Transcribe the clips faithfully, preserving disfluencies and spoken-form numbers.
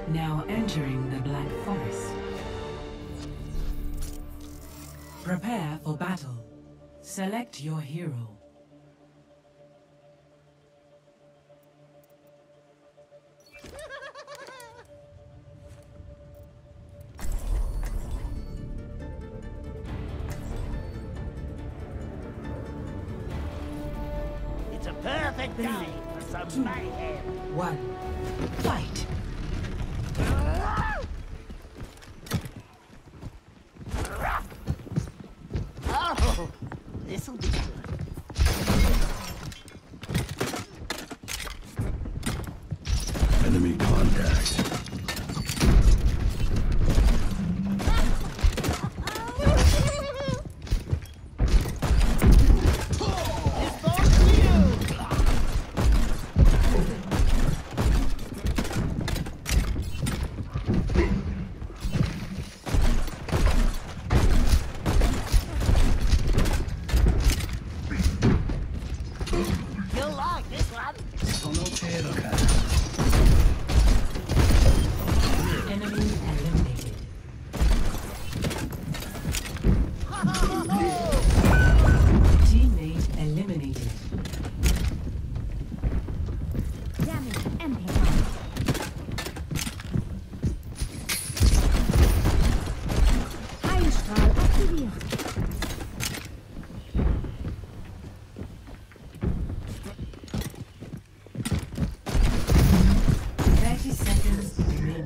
Now entering the Black Forest. Prepare for battle. Select your hero. It's a perfect day for some mayhem. One. Fight! Oh, this'll be good. Enemy contact. You'll like this one. Sono cerca. Enemy eliminated. Teammate eliminated. Damage amplified. Heilstrahl aktiviert. thirty seconds remaining.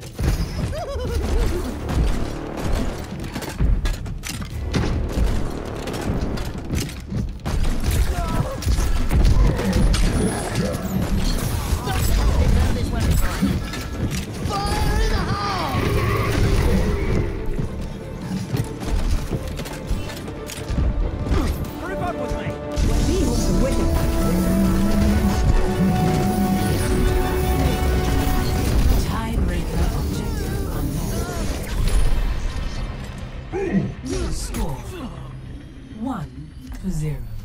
This one is right. Fire in the hole! Group up with me. Tiebreaker objective unknown. Score one to zero.